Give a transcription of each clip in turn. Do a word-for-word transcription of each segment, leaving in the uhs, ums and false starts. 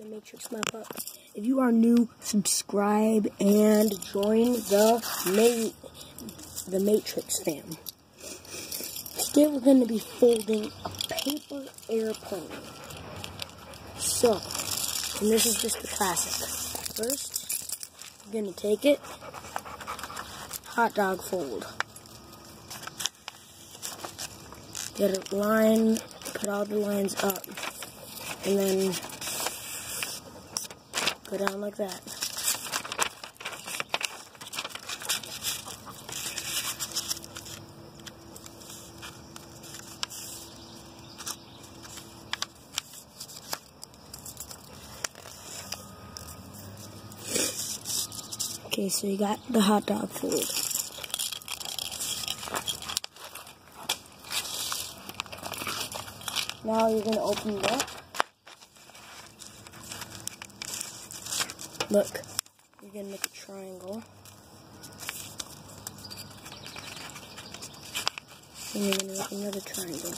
the Matrix map up. If you are new, subscribe and join the Ma the Matrix fam. Today we're going to be folding a paper airplane. So, and this is just the classic. First, we're going to take it, hot dog fold. Get a line, put all the lines up, and then go down like that. Okay, so you got the hot dog fold. Now you're going to open it up. Look, you're going to make a triangle. And you're going to make another triangle.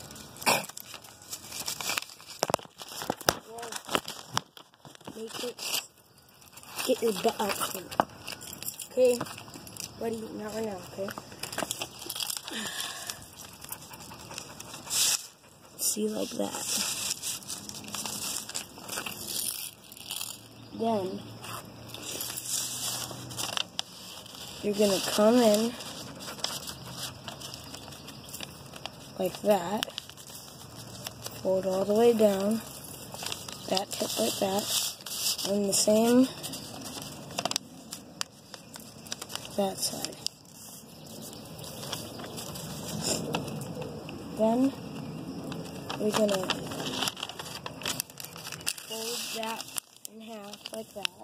Make it, get your butt out here. Okay? Buddy, not right now, okay? See, like that. Then you're gonna come in like that, fold all the way down, that tip like that, and the same that side. Then we're gonna fold that in half like that.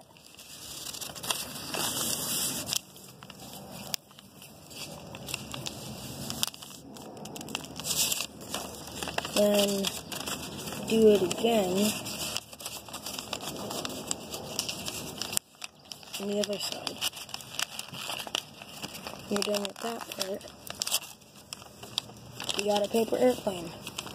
Then do it again on the other side. You're done with that part. You got a paper airplane.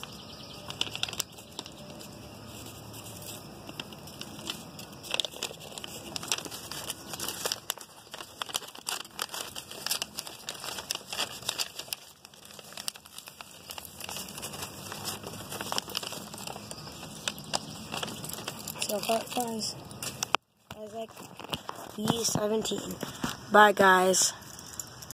So far, guys, I was like B seventeen. Bye, guys.